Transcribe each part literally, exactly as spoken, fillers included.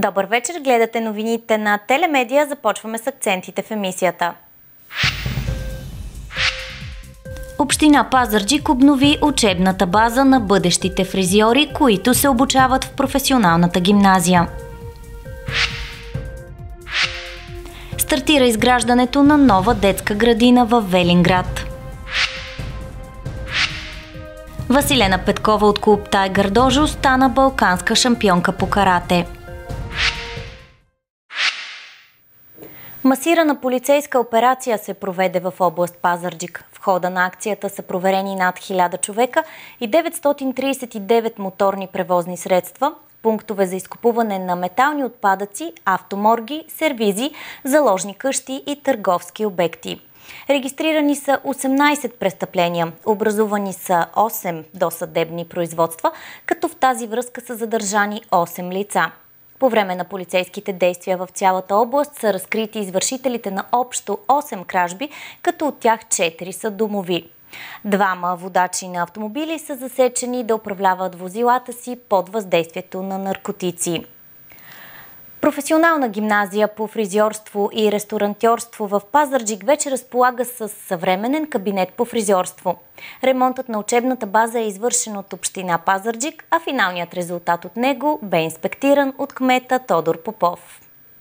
Добър вечер, гледате новините на Телемедия. Започваме с акцентите в емисията. Община Пазарджик обнови учебната база на бъдещите фризьори, които се обучават в професионалната гимназия. Стартира изграждането на нова детска градина във Велинград. Василена Петкова от клуб Тайгър Дожо стана балканска шампионка по карате. Масирана полицейска операция се проведе в област Пазарджик. В хода на акцията са проверени над хиляда човека и деветстотин тридесет и девет моторни превозни средства, пунктове за изкупуване на метални отпадъци, автоморги, сервизи, заложни къщи и търговски обекти. Регистрирани са осемнадесет престъпления, образувани са осем досъдебни производства, като в тази връзка са задържани осем лица. По време на полицейските действия в цялата област са разкрити извършителите на общо осем кражби, като от тях четири са домови. Двама водачи на автомобили са засечени да управляват возилата си под въздействието на наркотици. Професионална гимназия по фризьорство и ресторантьорство в Пазарджик вече разполага с съвременен кабинет по фризьорство. Ремонтът на учебната база е извършен от община Пазарджик, а финалният резултат от него бе инспектиран от кмета Тодор Попов.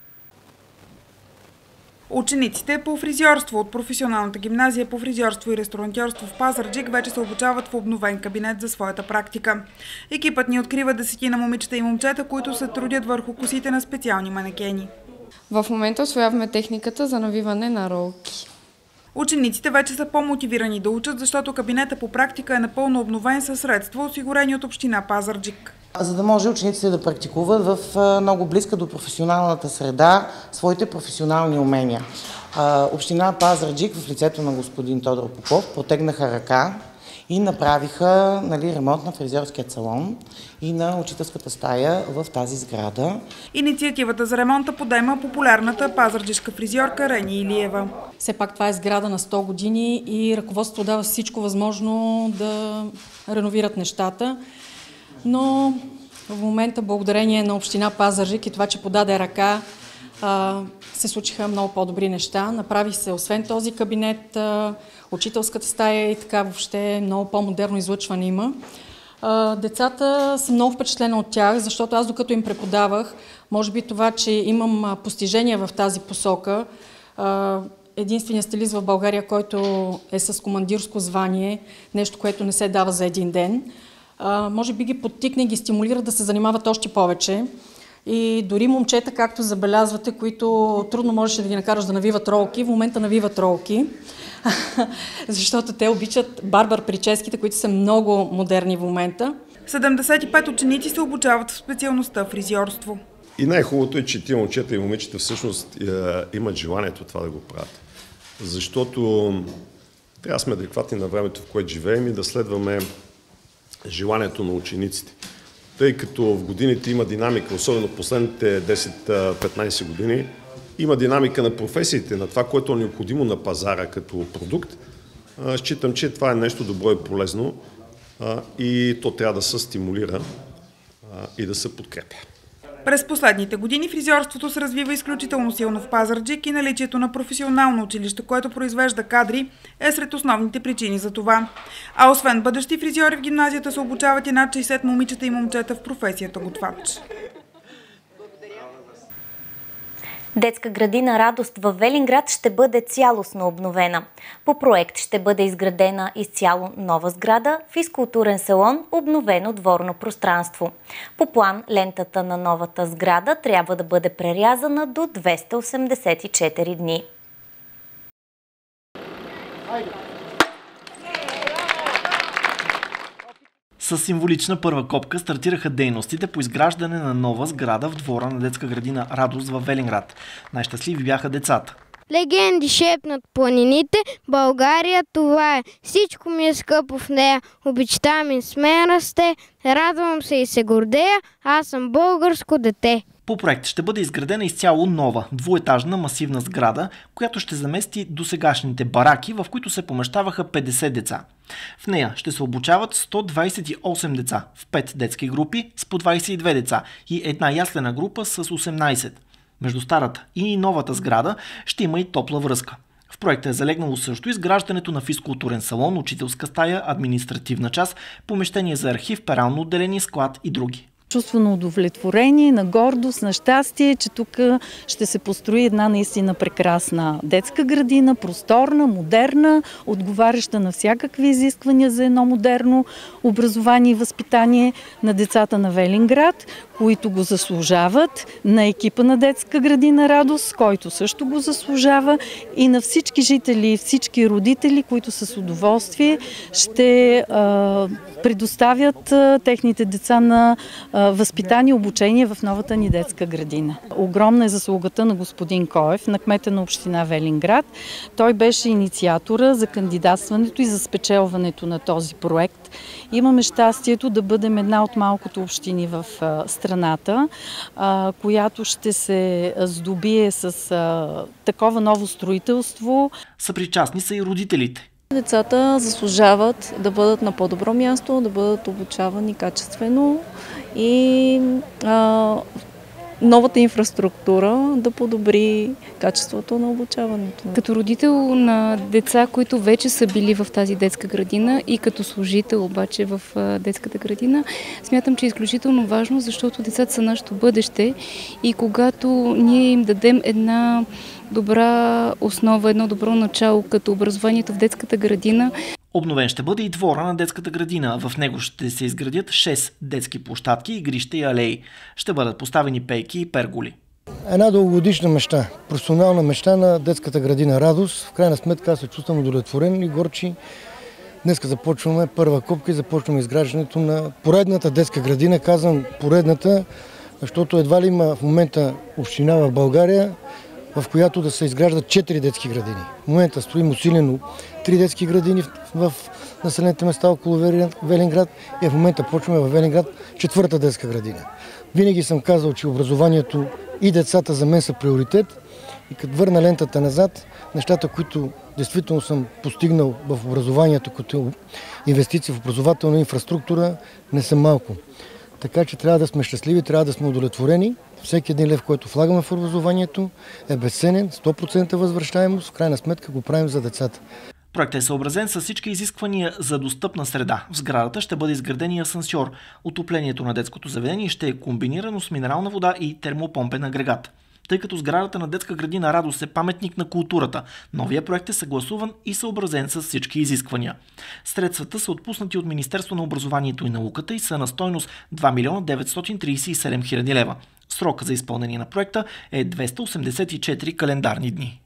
Учениците по фризьорство от професионалната гимназия по фризьорство и ресторантьорство в Пазарджик вече се обучават в обновен кабинет за своята практика. Екипът ни открива десетина момичета и момчета, които се трудят върху косите на специални манекени. В момента усвояваме техниката за навиване на ролки. Учениците вече са по-мотивирани да учат, защото кабинета по практика е напълно обновен със средства, осигурени от община Пазарджик. За да може учениците да практикуват в много близка до професионалната среда своите професионални умения. Община Пазарджик в лицето на господин Тодор Попов протегнаха ръка и направиха, нали, ремонт на фризьорския салон и на учителската стая в тази сграда. Инициативата за ремонта подема популярната пазарджишка фризьорка Рени Илиева. Все пак това е сграда на сто години и ръководството дава всичко възможно да реновират нещата. Но в момента, благодарение на община Пазарджик и това, че подаде ръка, се случиха много по-добри неща. Направи се, освен този кабинет, учителската стая и така въобще много по-модерно излъчване има. Децата са много впечатлени от тях, защото аз докато им преподавах, може би това, че имам постижения в тази посока, единственият стилист в България, който е с командирско звание, нещо, което не се дава за един ден, може би ги подтикне и ги стимулира да се занимават още повече. И дори момчета, както забелязвате, които трудно можеше да ги накараш да навиват ролки, в момента навиват ролки, защото те обичат барбар прическите, които са много модерни в момента. седемдесет и пет ученици се обучават в специалността фризьорство. И най-хубавото е, че тия момчета и момичета всъщност имат желанието това да го правят. Защото трябва да сме адекватни на времето, в което живеем и да следваме желанието на учениците. Тъй като в годините има динамика, особено в последните десет-петнадесет години, има динамика на професиите, на това, което е необходимо на пазара като продукт. Считам, че това е нещо добро и полезно и то трябва да се стимулира и да се подкрепя. През последните години фризьорството се развива изключително силно в Пазарджик и наличието на професионално училище, което произвежда кадри, е сред основните причини за това. А освен бъдещи фризьори в гимназията се обучават и над шейсет момичета и момчета в професията готвач. Детска градина Радост във Велинград ще бъде цялостно обновена. По проект ще бъде изградена изцяло нова сграда, физкултурен салон, обновено дворно пространство. По план лентата на новата сграда трябва да бъде прерязана до двеста осемдесет и четири дни. С символична първа копка стартираха дейностите по изграждане на нова сграда в двора на детска градина Радост във Велинград. Най-щастливи бяха децата. Легенди шепнат планините, България това е. Всичко ми е скъпо в нея. Обичта ми с мен расте, радвам се и се гордея, аз съм българско дете. По проект ще бъде изградена изцяло нова, двуетажна масивна сграда, която ще замести досегашните бараки, в които се помещаваха петдесет деца. В нея ще се обучават сто двадесет и осем деца в пет детски групи с по двадесет и две деца и една яслена група с осемнадесет. Между старата и новата сграда ще има и топла връзка. В проекта е залегнало също изграждането на физкултурен салон, учителска стая, административна част, помещение за архив, перално отделение, склад и други. Чувство на удовлетворение, на гордост, на щастие, че тук ще се построи една наистина прекрасна детска градина, просторна, модерна, отговаряща на всякакви изисквания за едно модерно образование и възпитание на децата на Велинград, които го заслужават, на екипа на детска градина Радост, който също го заслужава, и на всички жители и всички родители, които с удоволствие ще а, предоставят а, техните деца на а, възпитание и обучение в новата ни детска градина. Огромна е заслугата на господин Коев, на кмета на община Велинград. Той беше инициатора за кандидатстването и за спечелването на този проект. Имаме щастието да бъдем една от малкото общини в а, страната, а, която ще се здобие с а, такова ново строителство. Съпричастни са и родителите. Децата заслужават да бъдат на по-добро място, да бъдат обучавани качествено и а, новата инфраструктура да подобри качеството на обучаването. Като родител на деца, които вече са били в тази детска градина и като служител обаче в детската градина, смятам, че е изключително важно, защото децата са нашето бъдеще и когато ние им дадем една добра основа, едно добро начало като образованието в детската градина. Обновен ще бъде и двора на детската градина. В него ще се изградят шест детски площадки, игрища и алеи. Ще бъдат поставени пейки и перголи. Една дългогодишна мечта, професионална мечта на детската градина Радост. В крайна сметка аз се чувствам удовлетворен и горчи. Днес започваме първа копка и започваме изграждането на поредната детска градина. Казвам поредната, защото едва ли има в момента община в България, в която да се изграждат четири детски градини. В момента строим усилено три детски градини в населените места около Велинград и в момента почваме в Велинград четвърта детска градина. Винаги съм казал, че образованието и децата за мен са приоритет и като върна лентата назад, нещата, които действително съм постигнал в образованието, като инвестиции в образователна инфраструктура, не са малко. Така че трябва да сме щастливи, трябва да сме удовлетворени. Всеки един лев, който влагаме в образованието, е безценен, сто процента възвръщаемост, в крайна сметка го правим за децата. Проектът е съобразен с всички изисквания за достъпна среда. В сградата ще бъде изграден и асансьор. Отоплението на детското заведение ще е комбинирано с минерална вода и термопомпен агрегат. Тъй като сградата на детска градина Радост е паметник на културата, новия проект е съгласуван и съобразен с всички изисквания. Средствата са отпуснати от Министерство на образованието и науката и са на стойност два милиона деветстотин тридесет и седем хиляди лева. Срока за изпълнение на проекта е двеста осемдесет и четири календарни дни.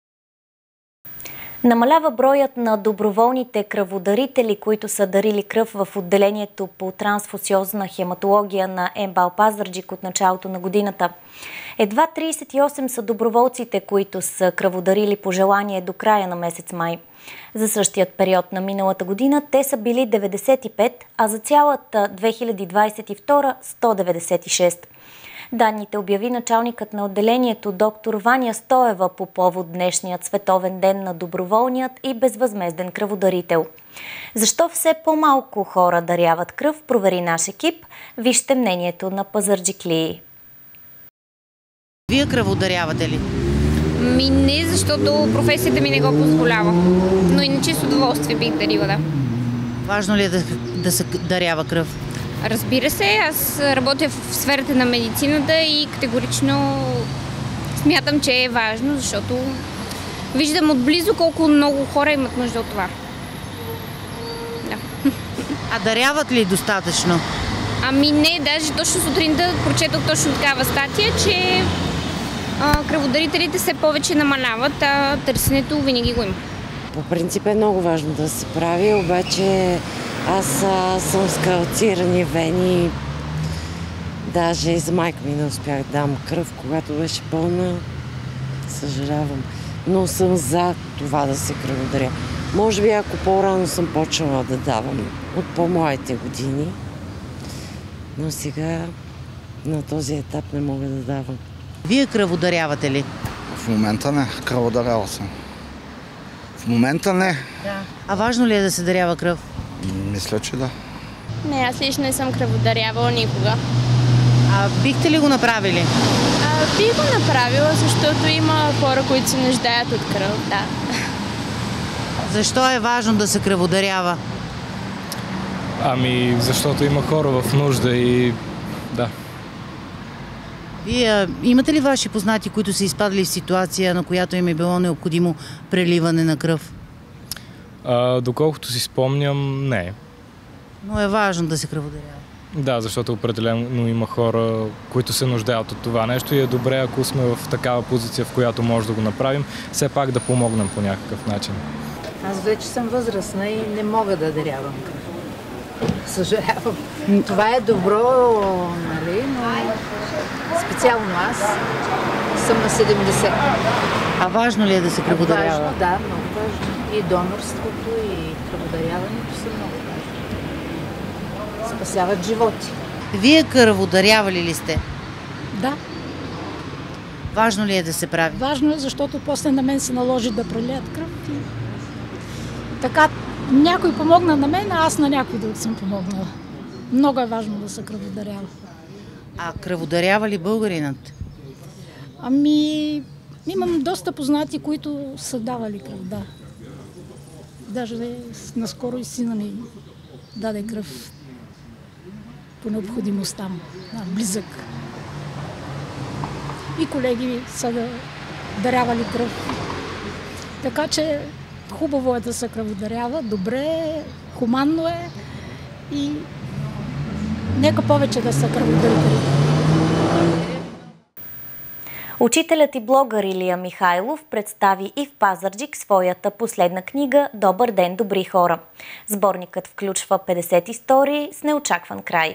Намалява броят на доброволните кръводарители, които са дарили кръв в отделението по трансфузиозна хематология на МБАЛ Пазарджик от началото на годината. Едва тридесет и осем са доброволците, които са кръводарили по желание до края на месец май. За същият период на миналата година те са били деветдесет и пет, а за цялата две хиляди двадесет и втора – сто деветдесет и шест. Данните обяви началникът на отделението доктор Ваня Стоева по повод днешният световен ден на доброволният и безвъзмезден кръводарител. Защо все по-малко хора даряват кръв, провери наш екип. Вижте мнението на пазарджиклии. Вие кръводарявате ли? Ми не, защото професията ми не го позволява. Но иначе с удоволствие бих дарила, да. Важно ли е да, да се дарява кръв? Разбира се, аз работя в сферата на медицината и категорично смятам, че е важно, защото виждам отблизо колко много хора имат нужда от това. Да. А даряват ли достатъчно? Ами не, даже точно сутринта прочетох точно такава статия, че а, кръводарителите все повече намаляват, а търсенето винаги го има. По принцип е много важно да се прави, обаче аз а, съм с калцирани вени. Даже и за майка ми не успях да дам кръв, когато беше пълна. Съжалявам. Но съм за това да се кръводаря. Може би ако по-рано съм почнала да давам от по-младите години, но сега на този етап не мога да давам. Вие кръводарявате ли? В момента не. Кръводарява съм. В момента не. Да. А важно ли е да се дарява кръв? Мисля, че да. Не, аз лично не съм кръводарявала никога. А бихте ли го направили? А, бих го направила, защото има хора, които се нуждаят от кръв, да. Защо е важно да се кръводарява? Ами, защото има хора в нужда и да. Вие имате ли ваши познати, които са изпадали в ситуация, на която им е било необходимо преливане на кръв? А, доколкото си спомням, не. Но е важно да се кръводарява. Да, защото определено има хора, които се нуждаят от това нещо и е добре, ако сме в такава позиция, в която може да го направим, все пак да помогнем по някакъв начин. Аз вече съм възрастна и не мога да дарявам кръв. Съжалявам. Това е добро, нали, но специално аз съм на седемдесет. А важно ли е да се кръводарява? Важно, да, много важно. И донорството, и кръводаряването са много важни. Спасяват животи. Вие кръводарявали ли сте? Да. Важно ли е да се прави? Важно е, защото после на мен се наложи да пролеят кръв. И... така, някой помогна на мен, а аз на някой друг съм помогнала. Много е важно да се кръводарява. А кръводарява ли българинът? Ами, имам доста познати, които са давали кръв, да. Даже наскоро и сина ми даде кръв по необходимостта му, да, близък. И колеги са да дарявали кръв. Така че хубаво е да се кръводарява, добре е, хуманно е и нека повече да се кръводарява. Учителят и блогър Илия Михайлов представи и в Пазарджик своята последна книга «Добър ден, добри хора». Сборникът включва петдесет истории с неочакван край.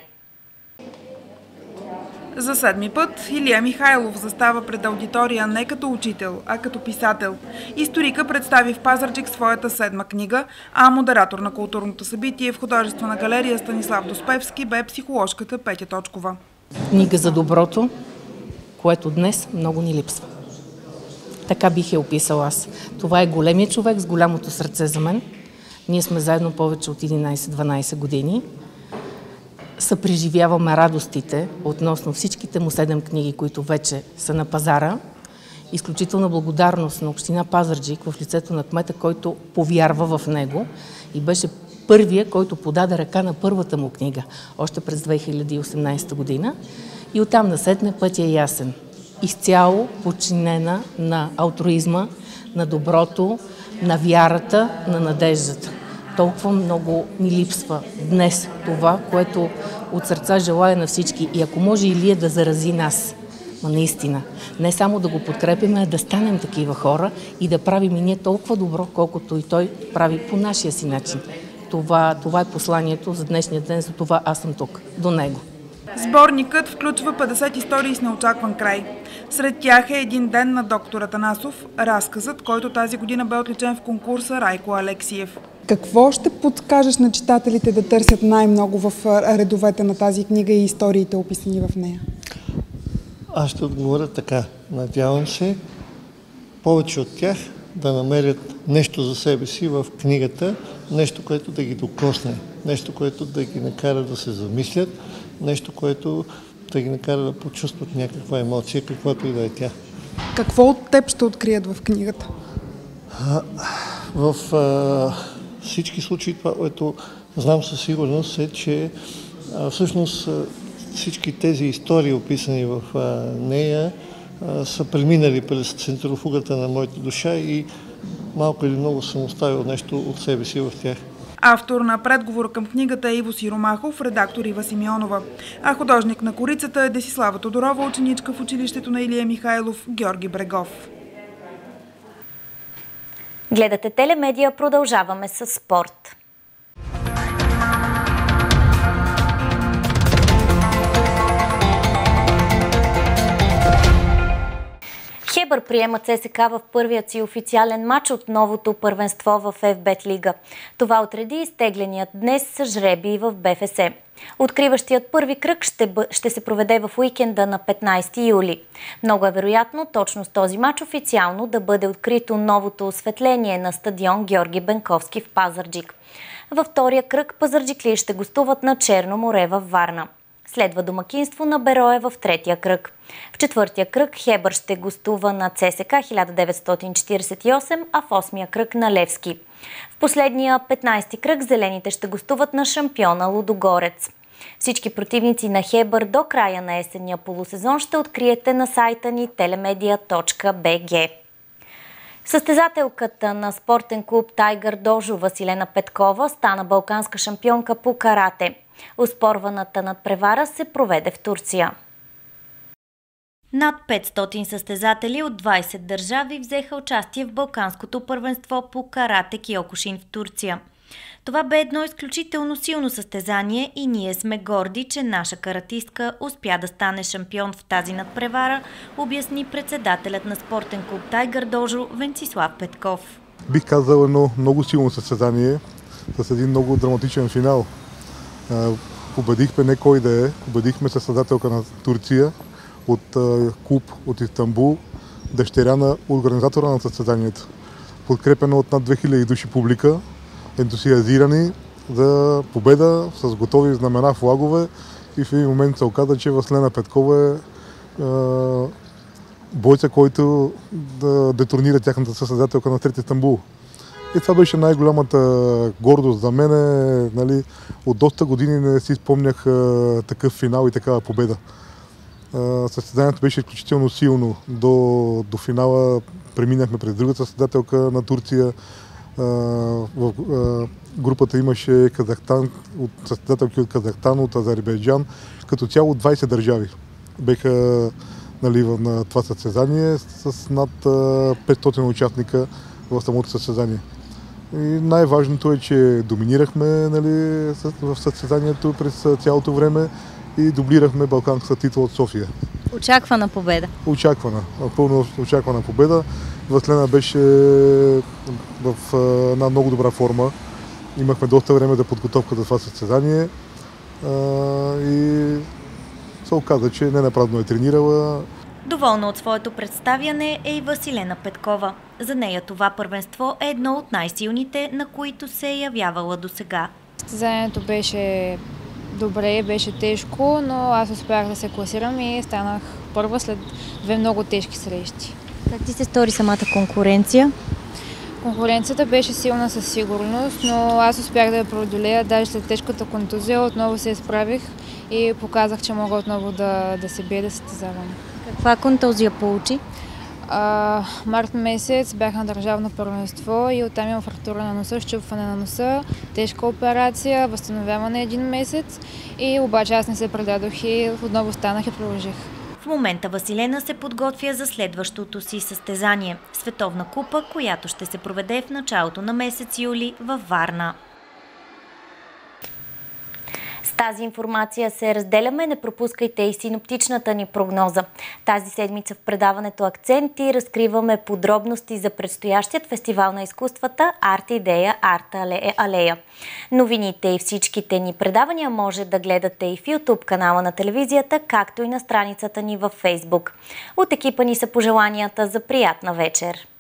За седми път Илия Михайлов застава пред аудитория не като учител, а като писател. Историка представи в Пазарджик своята седма книга, а модератор на културното събитие в художествена галерия Станислав Доспевски бе психоложката Петя Точкова. Книга за доброто, което днес много ни липсва. Така бих я описал аз. Това е големият човек с голямото сърце за мен. Ние сме заедно повече от единайсет-дванайсет години. Съпреживяваме радостите относно всичките му седем книги, които вече са на пазара. Изключителна благодарност на община Пазарджик в лицето на кмета, който повярва в него и беше първия, който подаде ръка на първата му книга, още през две хиляди и осемнайсета година. И оттам насетне пътя е ясен. Изцяло подчинена на алтруизма, на доброто, на вярата, на надеждата. Толкова много ни липсва днес това, което от сърца желая на всички. И ако може Илия да зарази нас, но наистина, не само да го подкрепим, а да станем такива хора и да правим и ние толкова добро, колкото и той прави по нашия си начин. Това, това е посланието за днешния ден, за това аз съм тук, до него. Сборникът включва петдесет истории с неочакван край. Сред тях е един ден на доктор Атанасов, разказът, който тази година бе отличен в конкурса Райко Алексиев. Какво ще подкажеш на читателите да търсят най-много в редовете на тази книга и историите, описани в нея? Аз ще отговоря така. Надявам се повече от тях да намерят нещо за себе си в книгата, нещо, което да ги докосне, нещо, което да ги накара да се замислят, нещо, което да ги накара да почувстват някаква емоция, каквато и да е тя. Какво от теб ще открият в книгата? А, в а, всички случаи това, което знам със сигурност е, че а, всъщност всички тези истории, описани в а, нея, а, са преминали през центрофугата на моята душа и малко или много съм оставил нещо от себе си в тях. Автор на предговор към книгата е Иво Сиромахов, редактор Ива Симеонова. А художник на корицата е Десислава Тодорова, ученичка в училището на Илия Михайлов, Георги Брегов. Гледате Телемедия, продължаваме с спорт. Хебър приема ЦСКА в първият си официален матч от новото първенство в Еф Бет Лига. Това отреди изтегленият днес с жребий в Б Ф С. Откриващият първи кръг ще, бъ... ще се проведе в уикенда на петнайсети юли. Много е вероятно точно с този матч официално да бъде открито новото осветление на стадион Георги Бенковски в Пазарджик. Във втория кръг пазарджиклии ще гостуват на Черно море във Варна. Следва домакинство на Берое в третия кръг. В четвъртия кръг Хебър ще гостува на ЦСКА хиляда деветстотин четирийсет и осем, а в осмия кръг на Левски. В последния петнайсети кръг зелените ще гостуват на шампиона Лудогорец. Всички противници на Хебър до края на есенния полусезон ще откриете на сайта ни телемедия точка би джи. Състезателката на спортен клуб Тайгър Дожо Василена Петкова стана балканска шампионка по карате. Оспорваната надпревара се проведе в Турция. Над петстотин състезатели от двайсет държави взеха участие в балканското първенство по карате Киокушин в Турция. Това бе едно изключително силно състезание и ние сме горди, че наша каратистка успя да стане шампион в тази надпревара, обясни председателят на спортен клуб Тайгър Дожо Венцислав Петков. Бих казал едно много силно състезание с един много драматичен финал. Победихме не кой да е, победихме състезателка на Турция от клуб от Истанбул, дъщеря на организатора на състезанието. Подкрепено от над две хиляди души публика, ентусиазирани за победа с готови знамена, флагове, и в един момент се оказа, че Василена Петкова е, е бойца, който да детронира тяхната състезателка на трети Истанбул. И това беше най-голямата гордост за мен. Нали, от доста години не си спомнях а, такъв финал и такава победа. А, състезанието беше изключително силно. До, до финала преминахме през другата състезателка на Турция. А, в а, групата имаше Казахстан, от състезателки от Казахстан, от Азербайджан. Като цяло двайсет държави беха, нали, на това състезание с над а, петстотин участника в самото състезание. И най-важното е, че доминирахме, нали, в състезанието през цялото време и дублирахме балканската титла от София. Очаквана победа. Очаквана, пълно очаквана победа. Василена беше в една много добра форма. Имахме доста време за подготовка за това състезание и се оказа, че не напразно е тренирала. Доволна от своето представяне е и Василена Петкова. За нея това първенство е едно от най-силните, на които се е явявала досега. Състезанието беше добре, беше тежко, но аз успях да се класирам и станах първа след две много тежки срещи. Как ти се стори самата конкуренция? Конкуренцията беше силна със сигурност, но аз успях да я преодолея. Даже след тежката контузия отново се изправих и показах, че мога отново да, да се бия, да състезавам. Каква контузия получи? А, март месец бях на държавно първенство и оттам имам фрактура на носа, щупване на носа, тежка операция, възстановяване един месец, и обаче аз не се предадох и отново станах и продължих. В момента Василена се подготвя за следващото си състезание – Световна купа, която ще се проведе в началото на месец юли във Варна. С тази информация се разделяме, не пропускайте и синоптичната ни прогноза. Тази седмица в предаването Акценти разкриваме подробности за предстоящият фестивал на изкуствата Арт Идея, Арт Алея. Новините и всичките ни предавания може да гледате и в YouTube канала на телевизията, както и на страницата ни във Facebook. От екипа ни са пожеланията за приятна вечер.